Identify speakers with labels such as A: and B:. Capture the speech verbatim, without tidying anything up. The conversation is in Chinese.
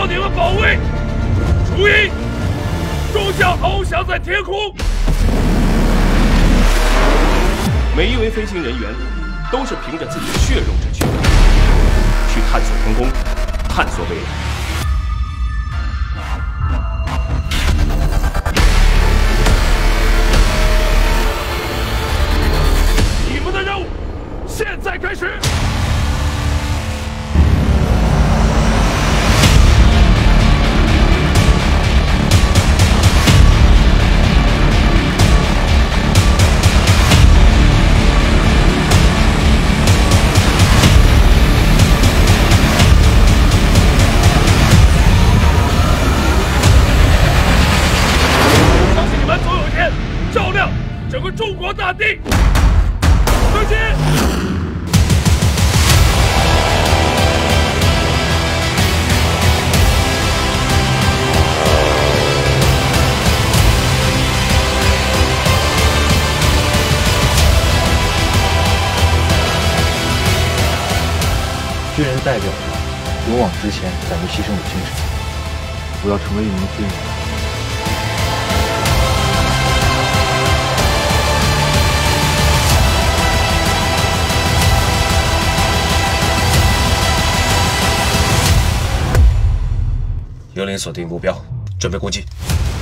A: 你们保卫。注意，众将翱翔在天空。
B: 每一位飞行人员都是凭着自己的血肉之躯，去探索天宫，探索未来。
A: 现在开始！相信你们总有一天照亮整个中国大地。对不起。
C: 军人代表着勇往直前、敢于牺牲的精神。我要成为一名军人。
B: 幽灵锁定目标，准备攻击。